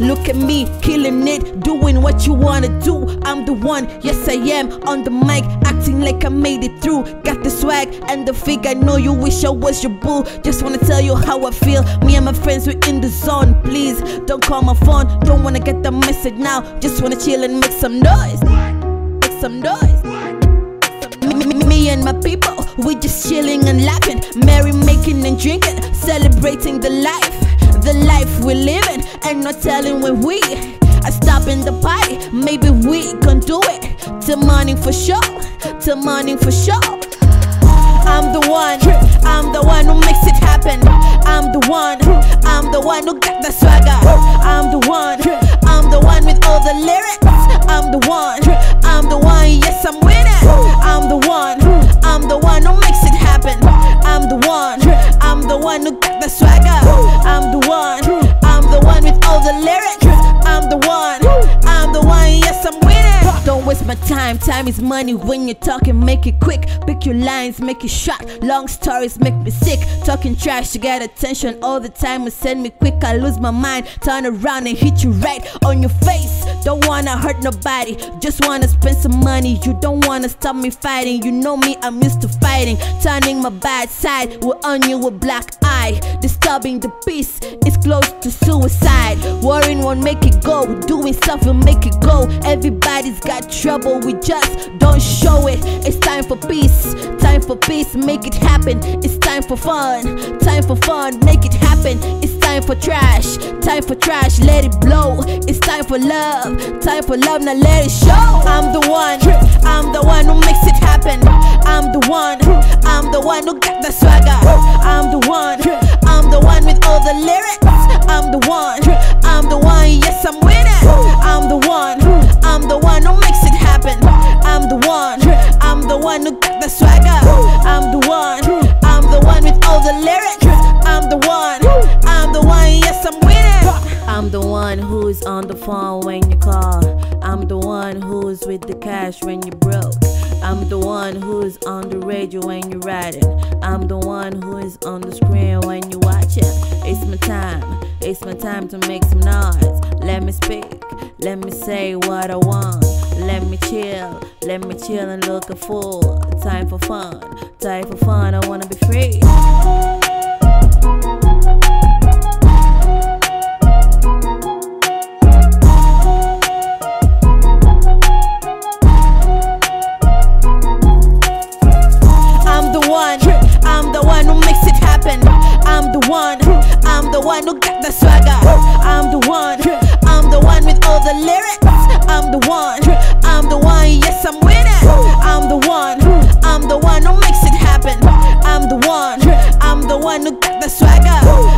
Look at me, killing it, doing what you wanna do. I'm the one, yes I am, on the mic, acting like I made it through. Got the swag and the fig, I know you wish I was your boo. Just wanna tell you how I feel, me and my friends, we're in the zone. Please, don't call my phone, don't wanna get the message now. Just wanna chill and make some noise. Make some noise. Me and my people, we just chilling and laughing, merry making and drinking, celebrating the life we're living, and not telling when we are stopping the party. Maybe we can do it till morning for sure, till morning for sure. I'm the one who makes it happen. I'm the one who got the swagger. I'm the one with all the lyrics. I'm the one, yes I'm winning. I'm the one who makes it happen. I'm the one who got the swagger. I'm the one with all the lyrics. I'm the one, yes I'm winning. Don't waste my time, time is money when you're talking, make it quick. Pick your lines, make it short, long stories make me sick. Talking trash to get attention all the time and send me quick, I lose my mind. Turn around and hit you right on your face. Don't wanna hurt nobody, just wanna spend some money. You don't wanna stop me fighting, you know me, I'm used to fighting. Turning my bad side, we're on you with black eye. Disturbing the peace, it's close to suicide. Worrying won't make it go, doing stuff will make it go. Everybody's got trouble, we just don't show it. It's time for peace, make it happen. It's time for fun, make it happen. It's time for trash, let it blow. It's time for love, now let it show. I'm the one who makes it happen. I'm the one who got the swagger. I'm the one with all the lyrics. I'm the one, yes I'm winning. I'm the one who makes it happen. I'm the one who got the swagger. I'm the one with all the lyrics. I'm the one, yes I'm winning. I'm the one who's on the phone when you call. I'm the one who's with the cash when you're broke. I'm the one who's on the radio when you're riding. I'm the one who is on the screen when you watch it. It's my time to make some noise. Let me speak, let me say what I want. Let me chill and look a fool. Time for fun, I wanna be free. I'm the one who makes it happen. I'm the one who got the swagger. I'm the one with all the lyrics. I'm the one, yes I'm winning. I'm the one who makes it happen. I'm the one who got the swagger.